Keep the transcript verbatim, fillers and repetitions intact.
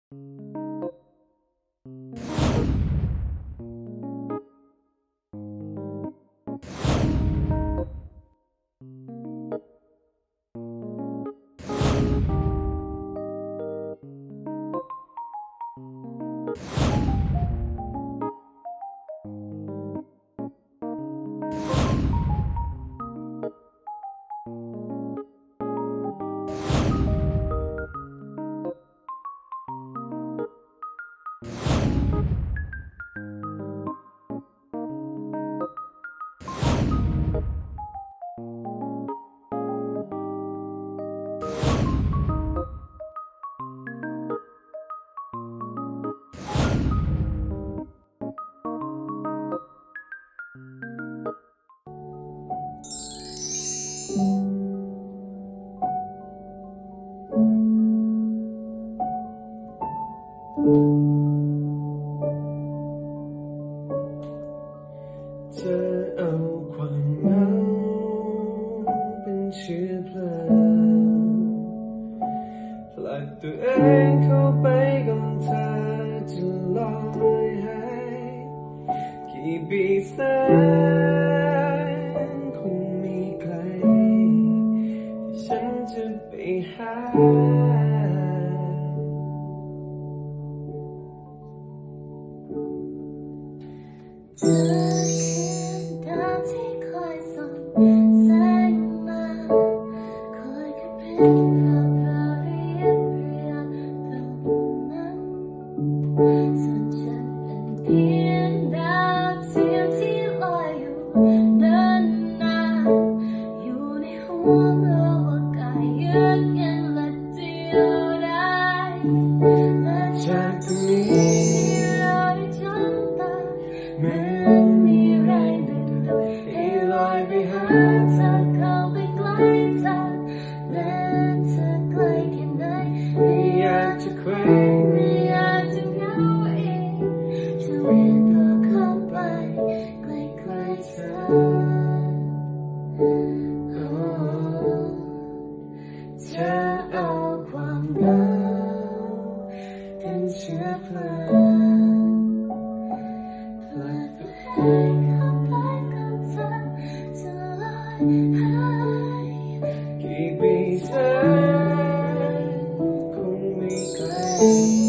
เธอเอาความเหงาเป็นเชื้อเพลิงผลักตัวเองเข้าไปก่อนเธอจะลอยหายกี่ปีแสนคงมีใครที่ฉันจะไปหาเธอคือดาวที่คอยส่องแสงมาคอยกระพริบพราพราเรียบเรียบตรงนั้นส่วนฉันเป็นเพียงดาวเทียมที่ลอยอยู่เดินนานอยู่ในหัวเมื่อว่ากายยืดเย็นและเดียวดายและจากตรงนี้เหมือนมีแรงดึงดูดให้ลอยไปหาเธอเข้าไปใกล้เธอแม้เธอไกลแค่ไหนไม่อยากจะเคว้งไม่อยากจะเหงาอีกจะเรียนตัวเข้าไปใกล้ๆเธอเธอเอาความเหงาเป็นเชื้อเพลิงให้เข้าไปกับเธอจะลอยหายกี่ปีแสนคงไม่ไกล